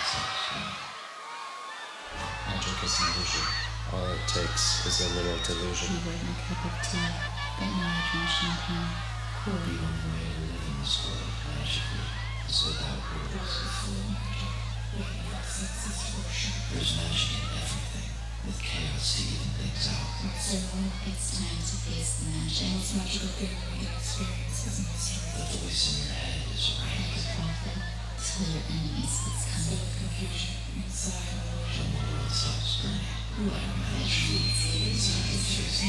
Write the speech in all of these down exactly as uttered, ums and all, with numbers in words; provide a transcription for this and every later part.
Magic is an illusion. All it takes is a little delusion. You were my cup of tea, but now I drink champagne. Cool. The only way to live in this world magically is without rules. There's magic in everything, with chaos to even things out. So it's time to face the magic. The most magical thing we can experience is in this story. The voice in your head is right. Like a prophet, tell your enemies what's Full coming. of confusion inside. When the world stops burning, like magic inside is chasing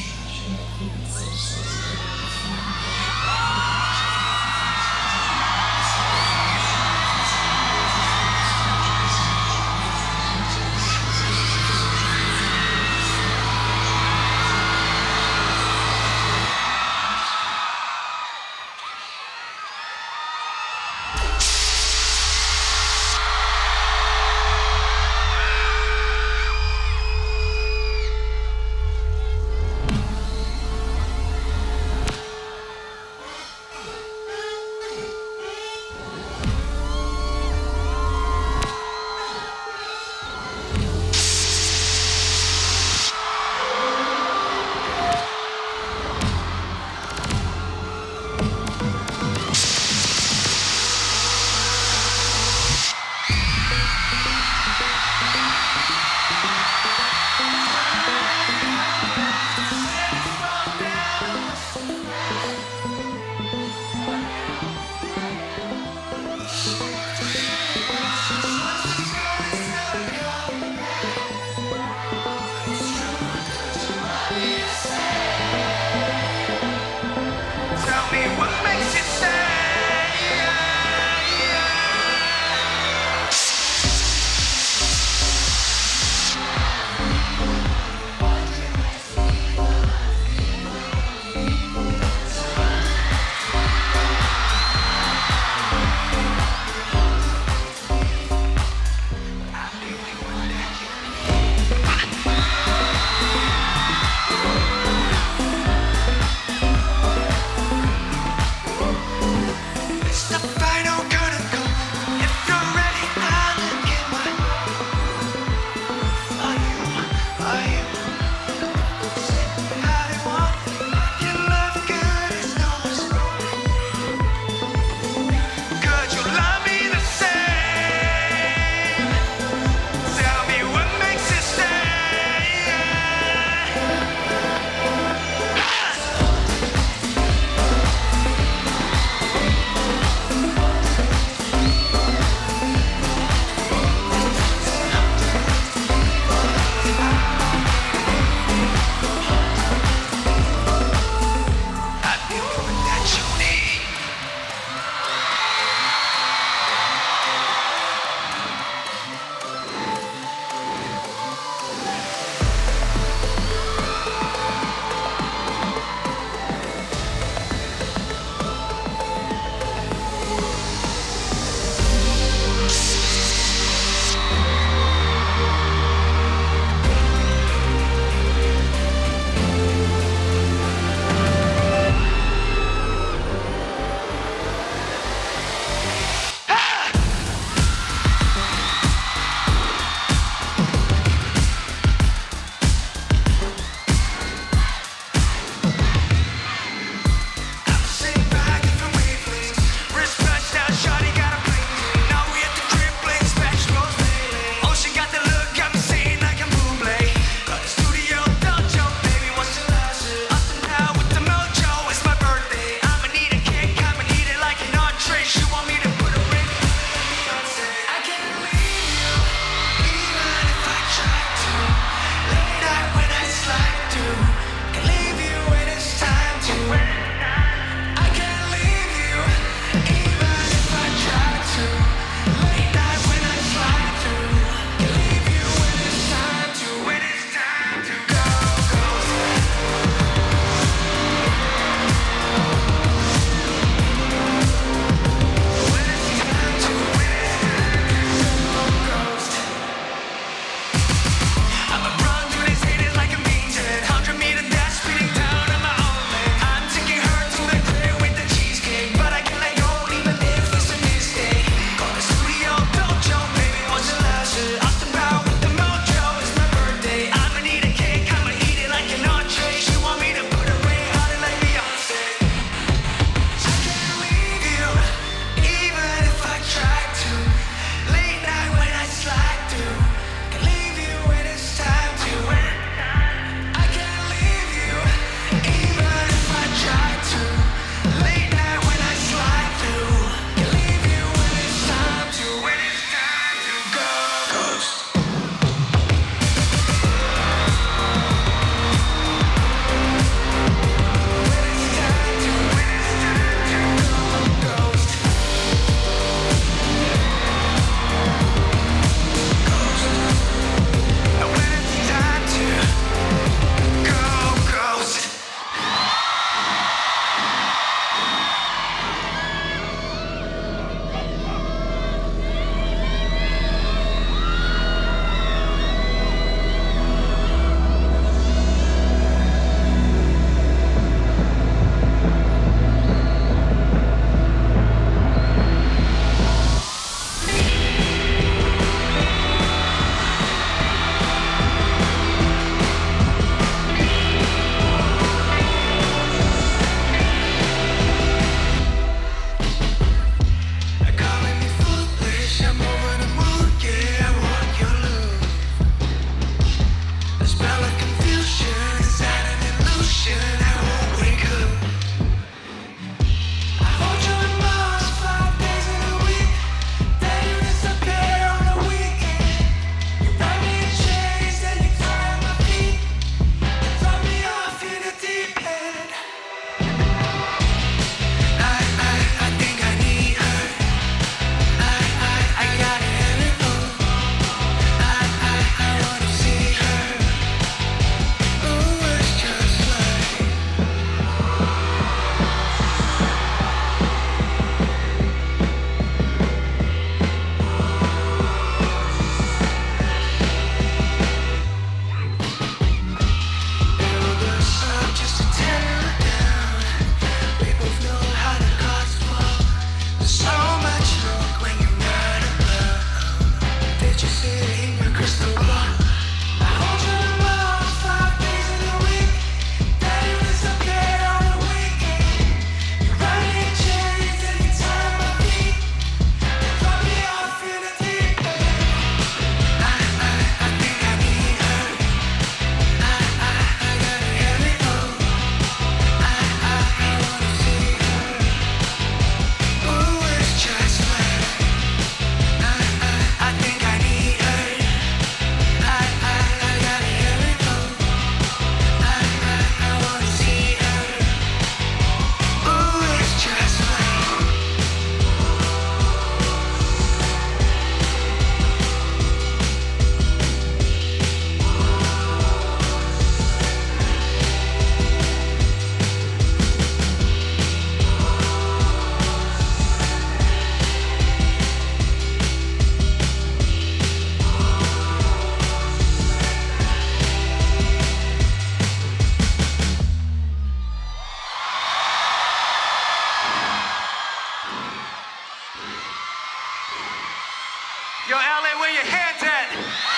Yo, L A, where your hands at?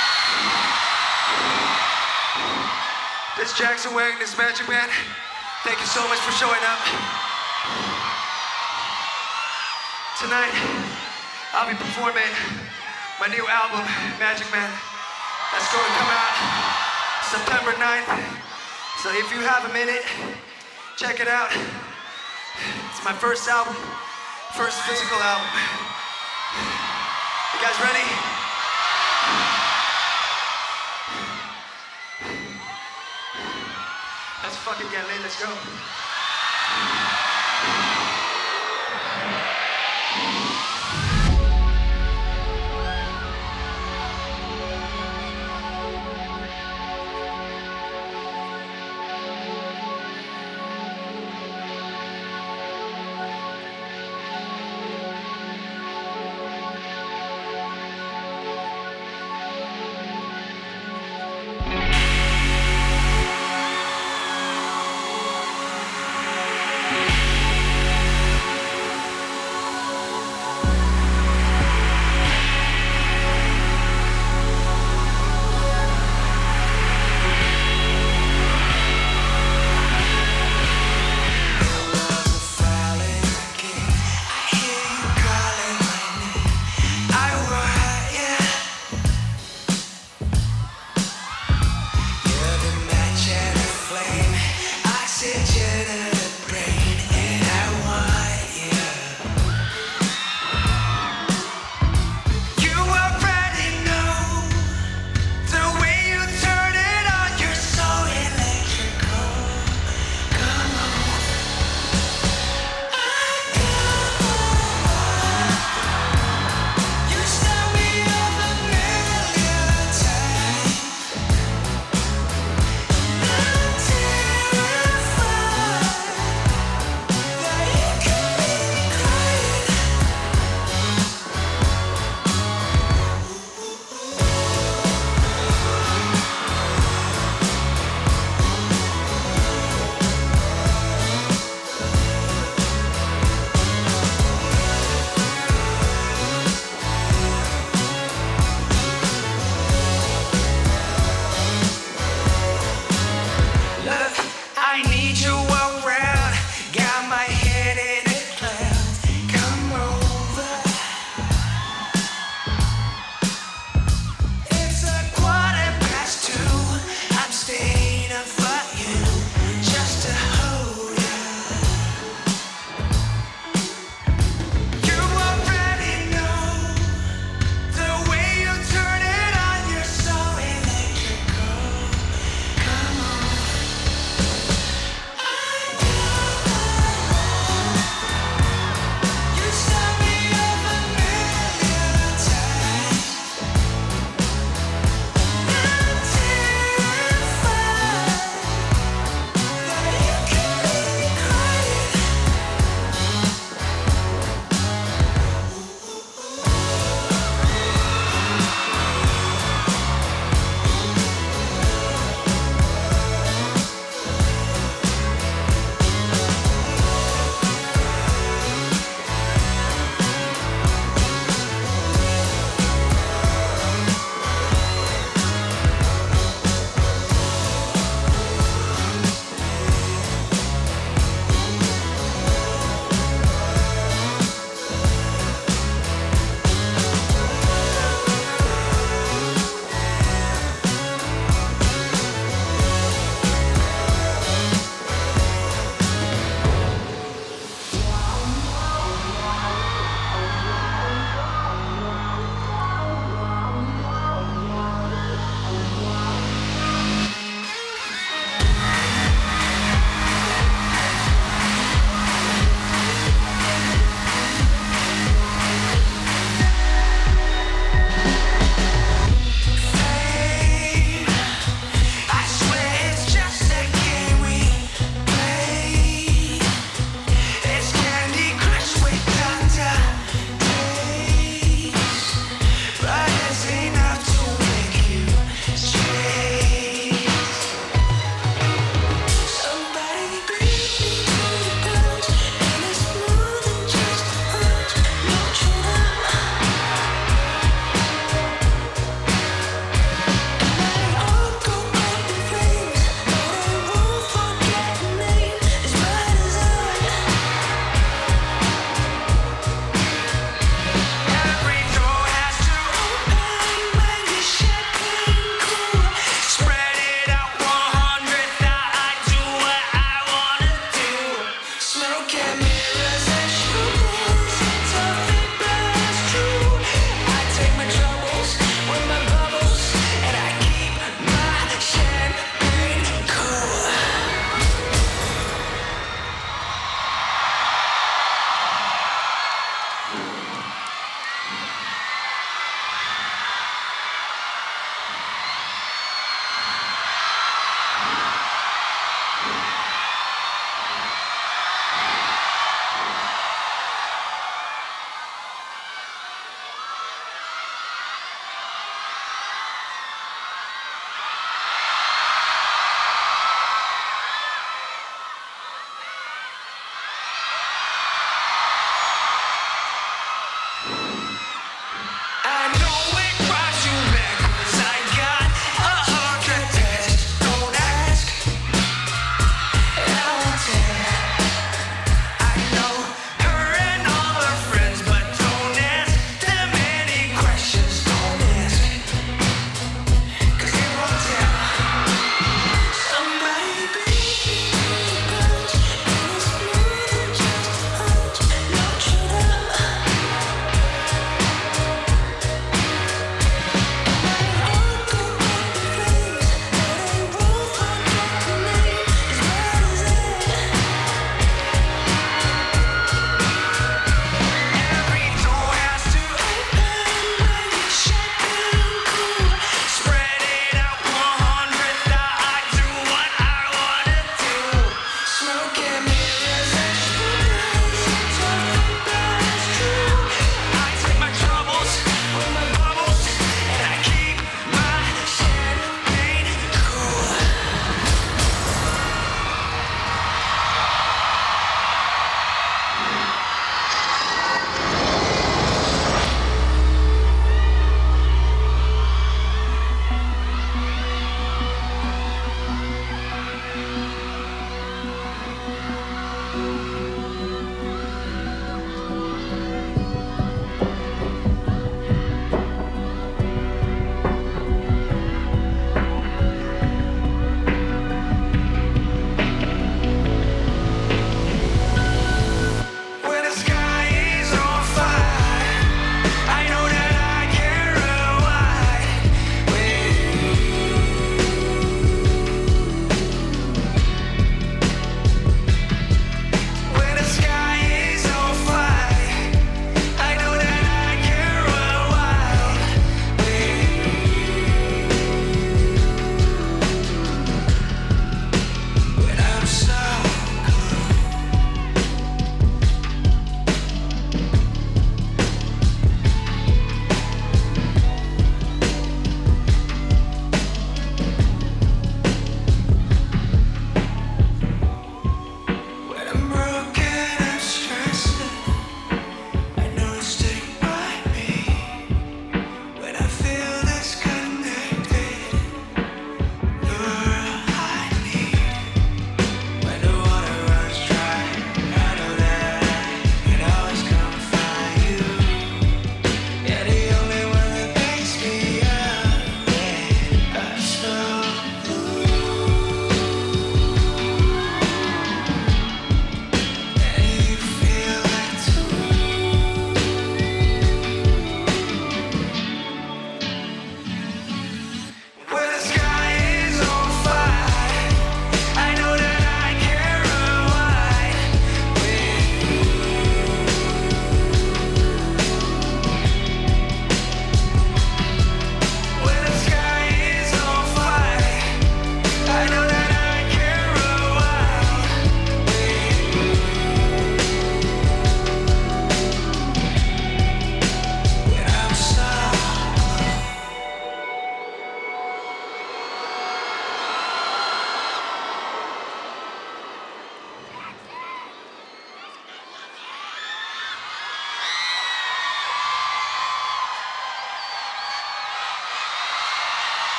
This is Jackson Wang, this is Magic Man. Thank you so much for showing up. Tonight, I'll be performing my new album, Magic Man. That's going to come out September ninth. So if you have a minute, check it out. It's my first album, first physical album. You guys ready? Let's fucking get lit, let's go. We'll be right back.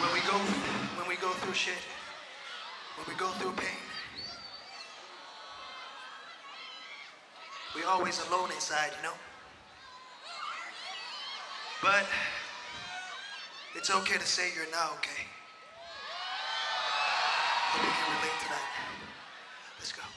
When we go, when we go through shit, when we go through pain, we're always alone inside, you know? But it's okay to say you're not okay. Hope you can relate to that. Let's go.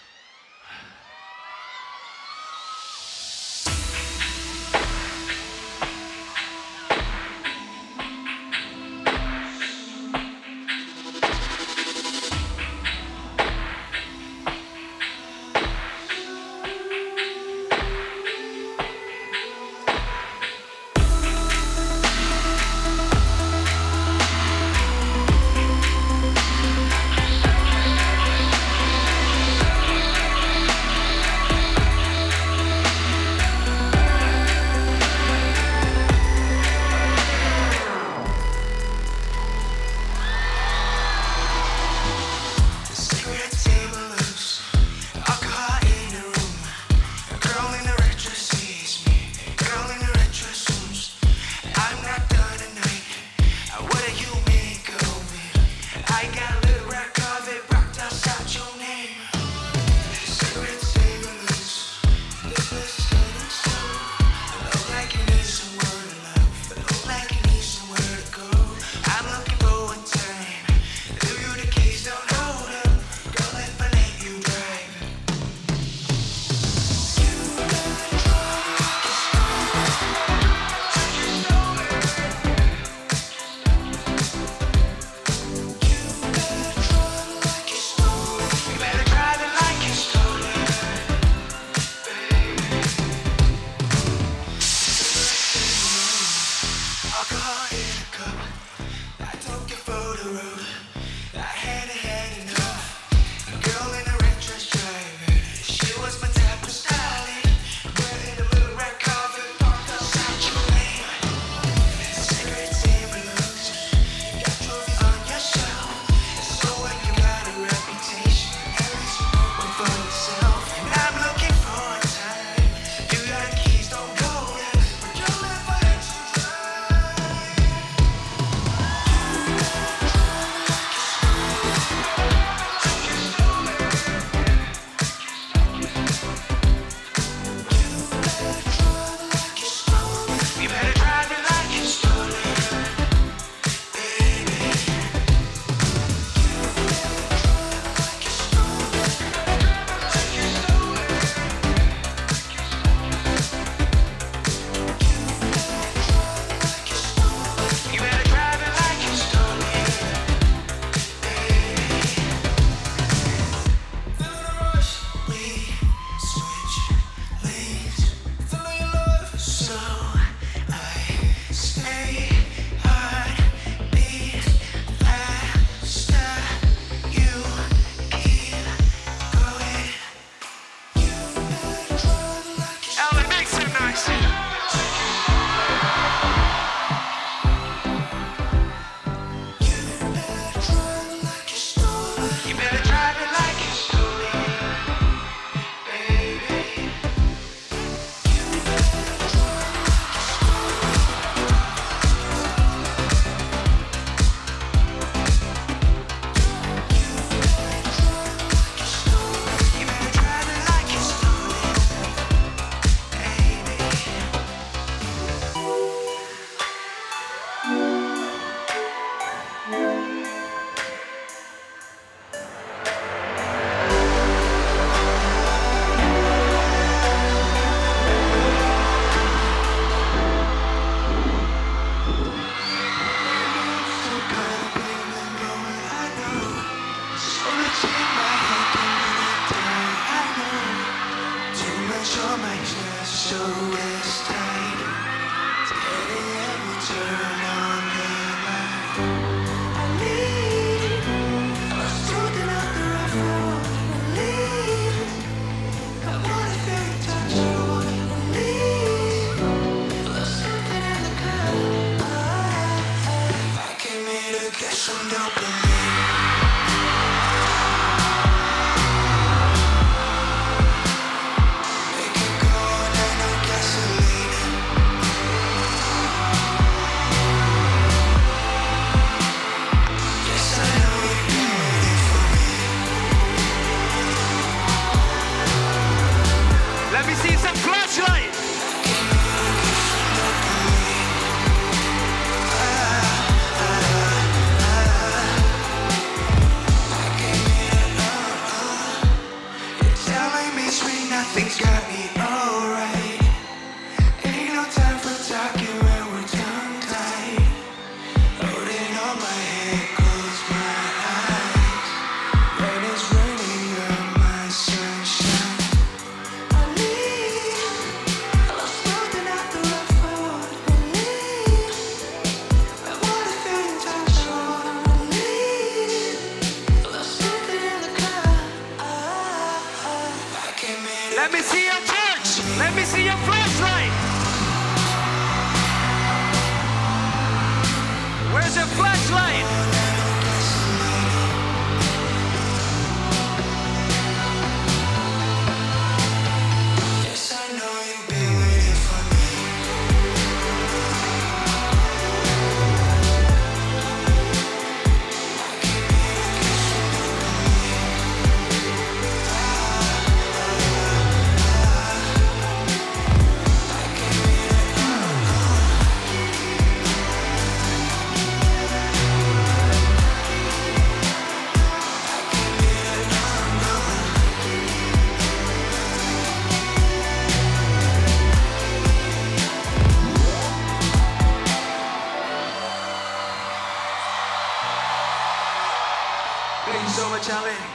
L A.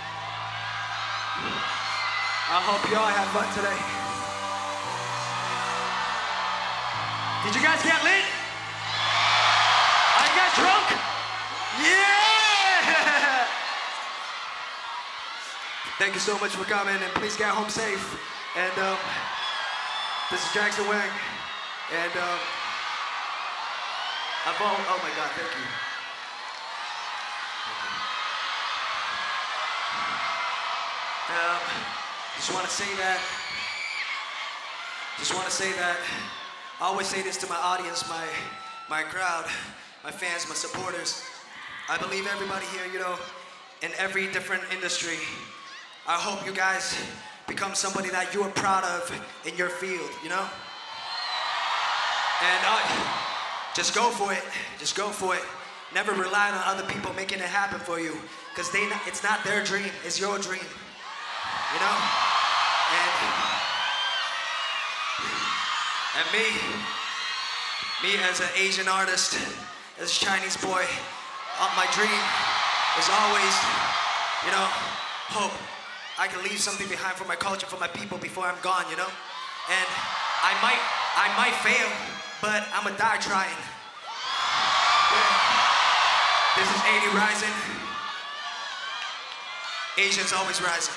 I hope y'all have fun today. Did you guys get lit? Are you guys drunk? Yeah! Thank you so much for coming, and please get home safe. And um, this is Jackson Wang. And um, I've all, oh my God, thank you. Um, just want to say that, just want to say that, I always say this to my audience, my, my crowd, my fans, my supporters. I believe everybody here, you know, in every different industry, I hope you guys become somebody that you are proud of in your field, you know? And uh, just go for it, just go for it. Never rely on other people making it happen for you, because they it's not their dream, it's your dream. You know? And, and me, me as an Asian artist, as a Chinese boy, uh, my dream is always, you know, hope I can leave something behind for my culture, for my people before I'm gone, you know? And I might, I might fail, but I'ma die trying. Yeah. This is eighty Rising. Asians always rising.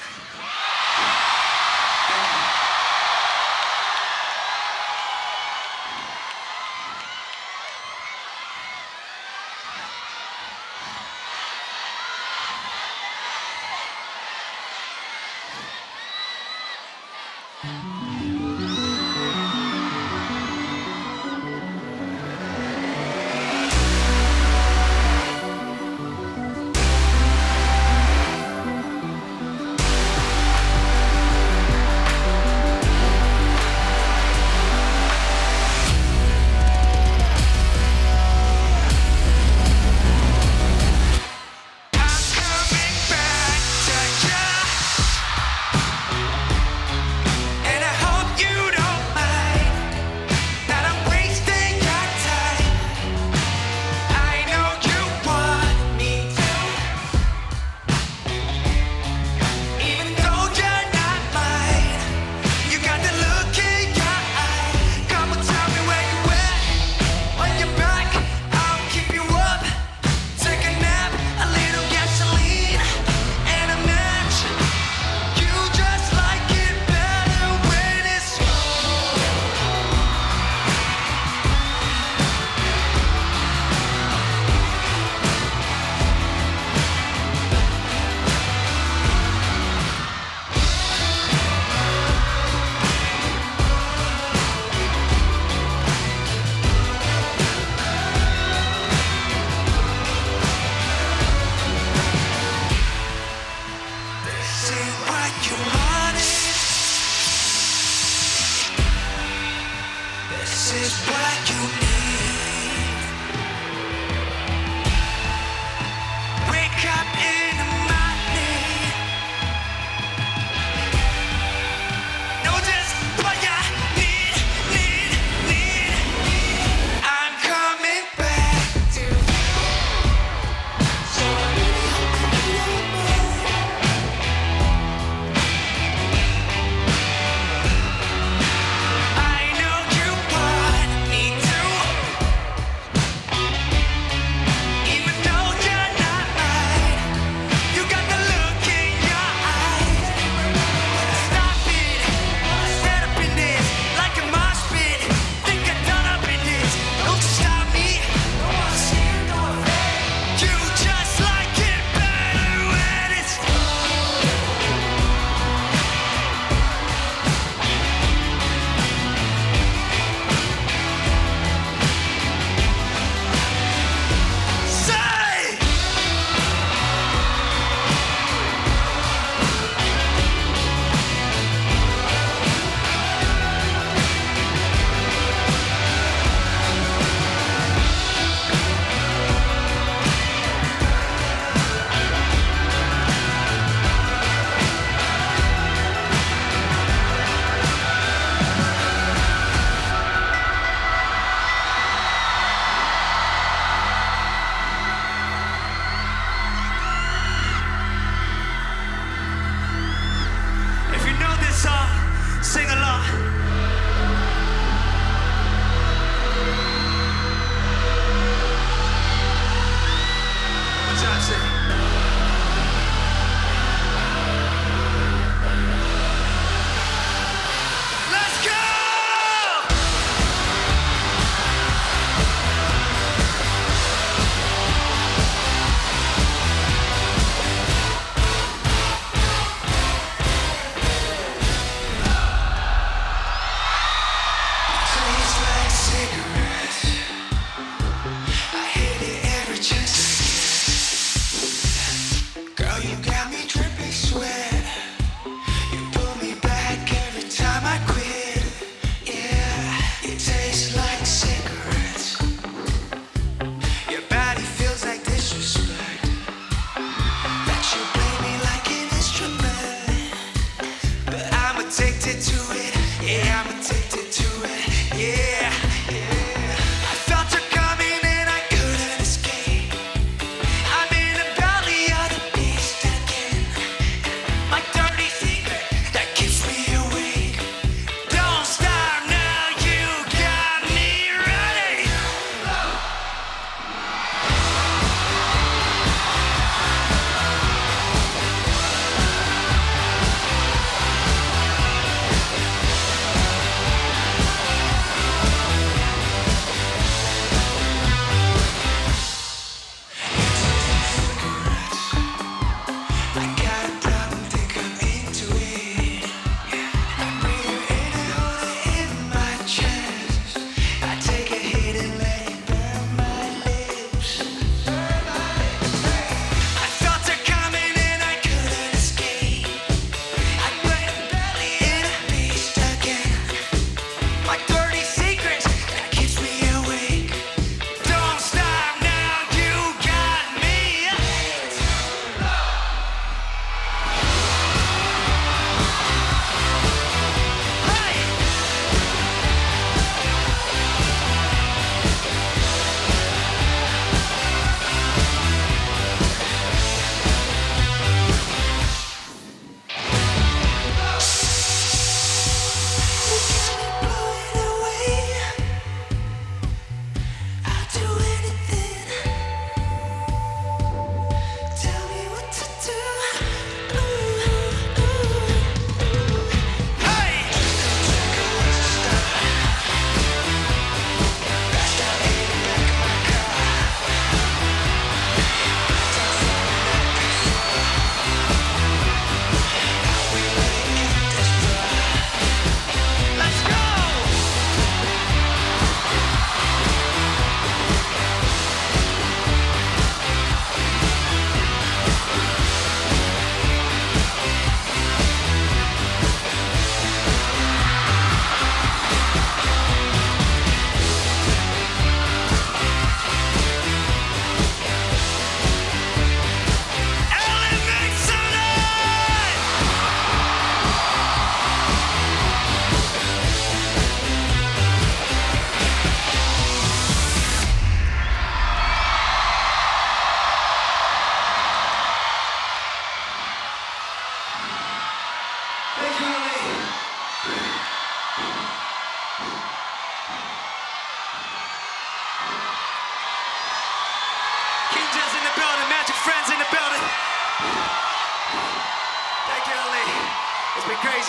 crazy.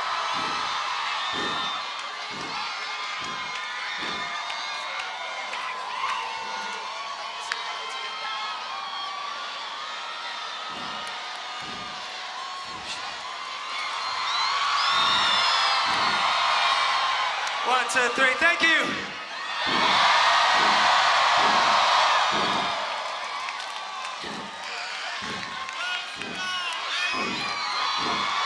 One, two, three, thank you. Thank you.